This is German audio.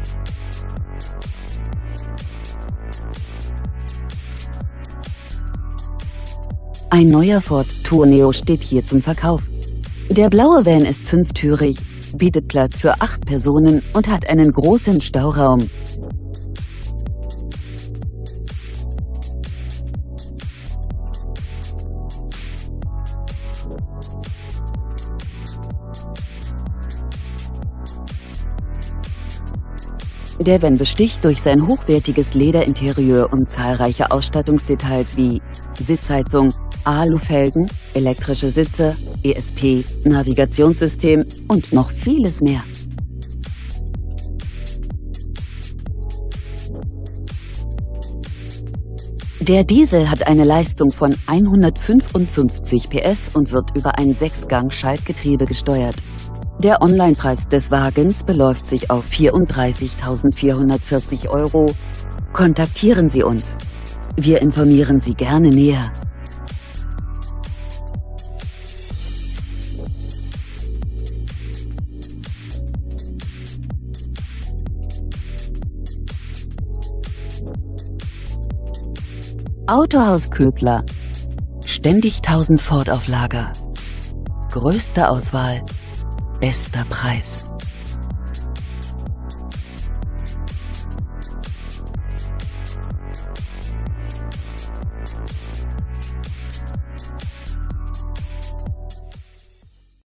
Ein neuer Ford Tourneo steht hier zum Verkauf. Der blaue Van ist fünftürig, bietet Platz für 8 Personen und hat einen großen Stauraum. Der Van besticht durch sein hochwertiges Lederinterieur und zahlreiche Ausstattungsdetails wie Sitzheizung, Alufelgen, elektrische Sitze, ESP, Navigationssystem und noch vieles mehr. Der Diesel hat eine Leistung von 155 PS und wird über ein 6-Gang-Schaltgetriebe gesteuert. Der Onlinepreis des Wagens beläuft sich auf 34.440 €. Kontaktieren Sie uns. Wir informieren Sie gerne näher. Autohaus Köbler. Ständig 1000 Ford auf Lager. Größte Auswahl, bester Preis.